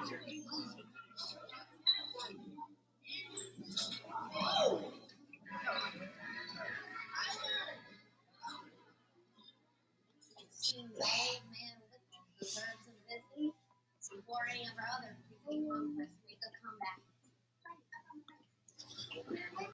Seems the old man with the birds are busy, exploring of other people on Christmas.